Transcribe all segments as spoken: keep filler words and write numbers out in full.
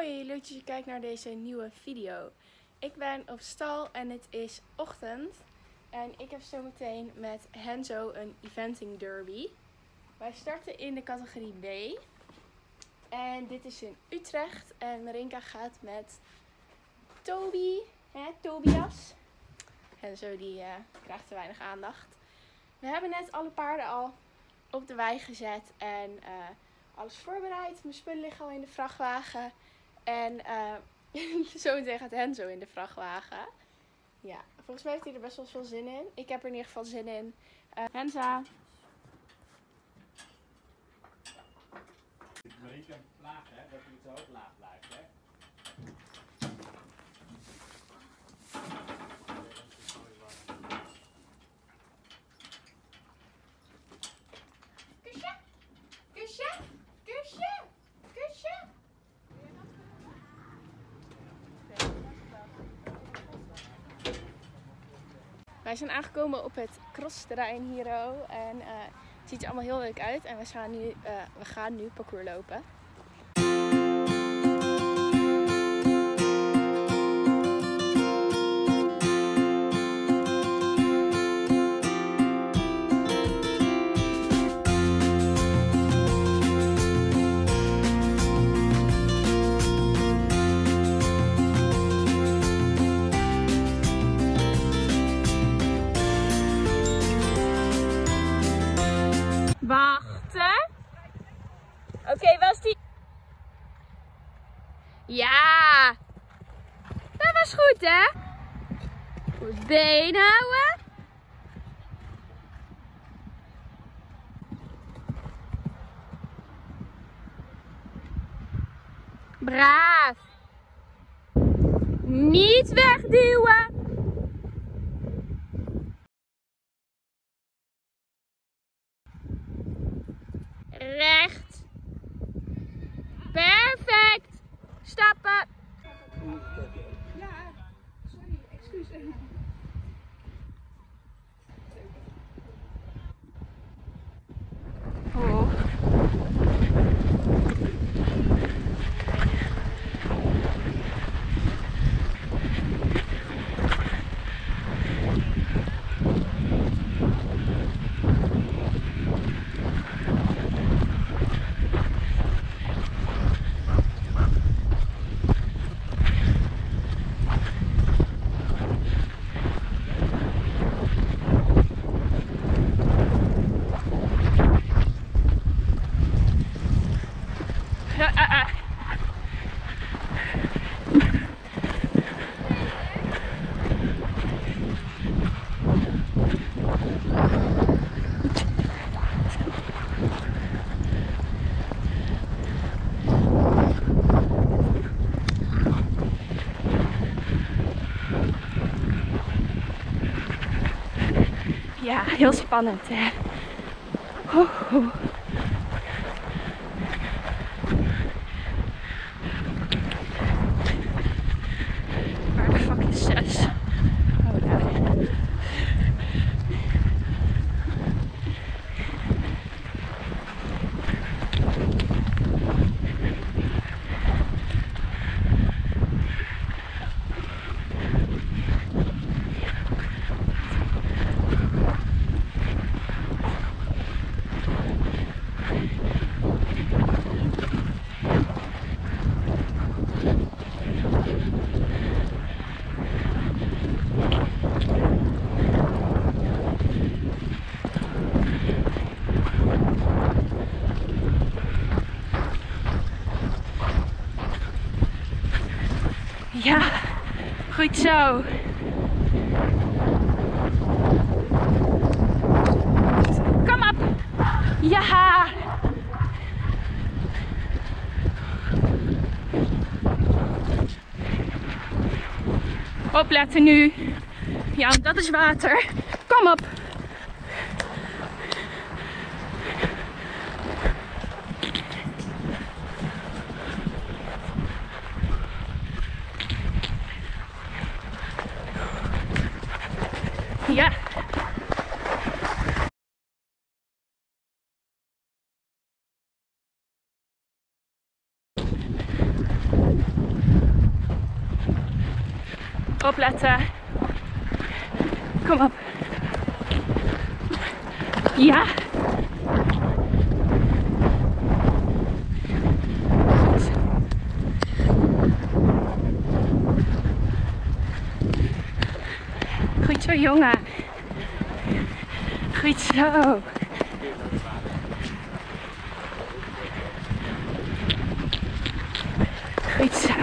Hoi, leuk dat je kijkt naar deze nieuwe video. Ik ben op stal en het is ochtend. En ik heb zo meteen met Henzo een eventing derby. Wij starten in de categorie B. En dit is in Utrecht. En Marinka gaat met Toby, hè, Tobias. Henzo die uh, krijgt te weinig aandacht. We hebben net alle paarden al op de wei gezet en uh, alles voorbereid. Mijn spullen liggen al in de vrachtwagen. En uh, zometeen gaat Henzo in de vrachtwagen. Ja, volgens mij heeft hij er best wel veel zin in. Ik heb er in ieder geval zin in. Uh, Henza. Marinka laag, hè? Dat het zo ook laag blijft, hè? Kusje, kusje, kusje, kusje. Wij zijn aangekomen op het crossterrein hier. En uh, het ziet er allemaal heel leuk uit. En we gaan nu, uh, we gaan nu parcours lopen. Wachten. Oké, okay, was die? Ja. Dat was goed, hè? Goed been houden. Braaf. Niet wegduwen. Recht. Perfect. Stappen. Ja, sorry, excuus. Oh. Ja, heel spannend, hè. Oeh, oeh. Waar de fuck is zes? Oh, daar. Ja, goed zo. Kom op. Ja. Opletten nu. Ja, dat is water. Kom op. Ja. Opletten. Kom op. Ja. Goed. Goed zo, jongen. Goed zo. Goed zo.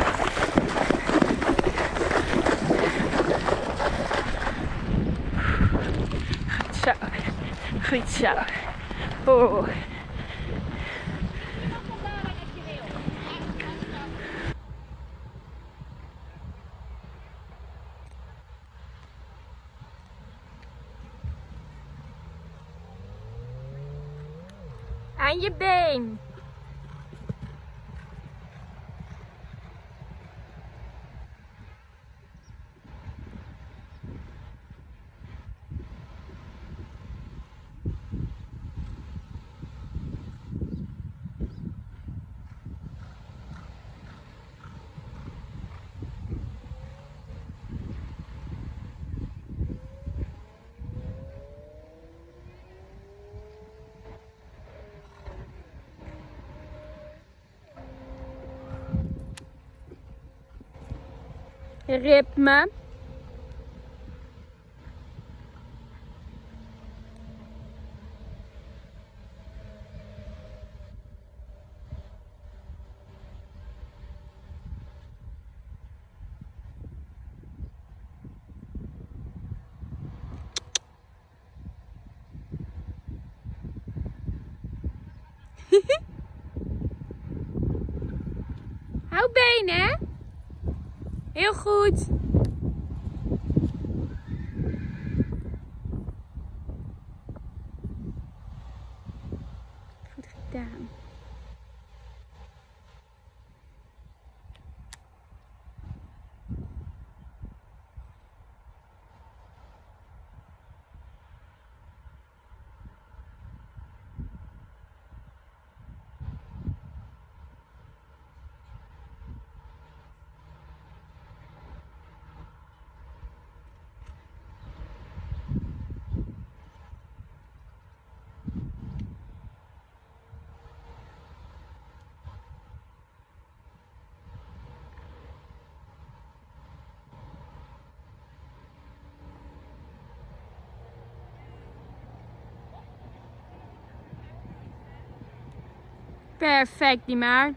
Goed zo. Goed zo. Oh. Aan je been. Ritme. Hou benen. Heel goed. Goed gedaan. Perfect, die maar.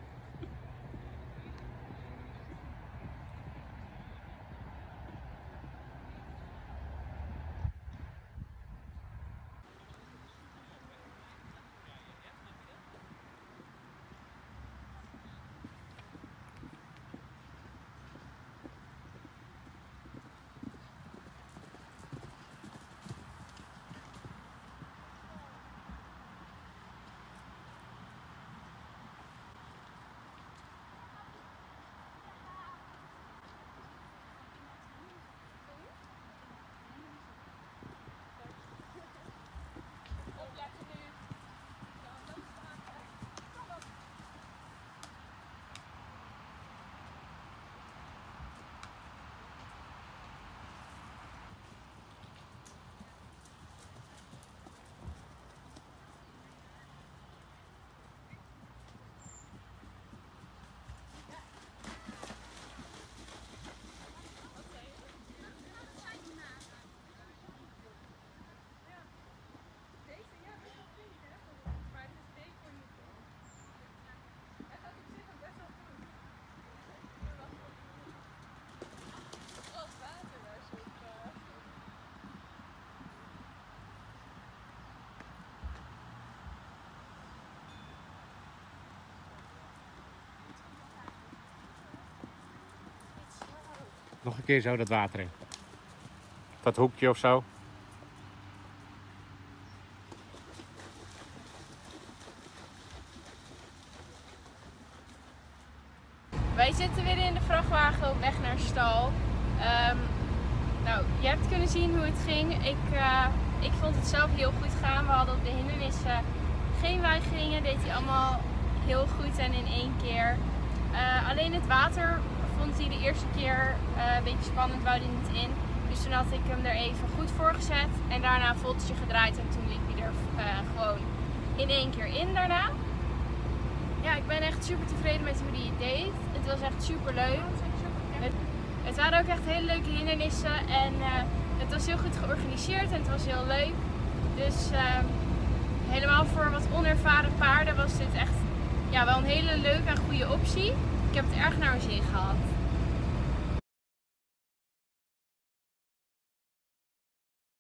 Nog een keer zo dat water in. Dat hoekje of zo. Wij zitten weer in de vrachtwagen op weg naar stal. Um, nou, je hebt kunnen zien hoe het ging. Ik, uh, ik vond het zelf heel goed gaan. We hadden op de hindernissen geen weigeringen. Deed hij allemaal heel goed en in één keer. Uh, alleen het water vond hij de eerste keer uh, een beetje spannend, wou hij niet in. Dus toen had ik hem er even goed voor gezet en daarna een voltje gedraaid en toen liep hij er uh, gewoon in één keer in daarna. Ja, ik ben echt super tevreden met hoe hij het deed. Het was echt super leuk. Het, het waren ook echt hele leuke hindernissen en uh, het was heel goed georganiseerd en het was heel leuk. Dus uh, helemaal voor wat onervaren paarden was dit echt ja, wel een hele leuke en goede optie. Ik heb het erg naar mijn zin gehad.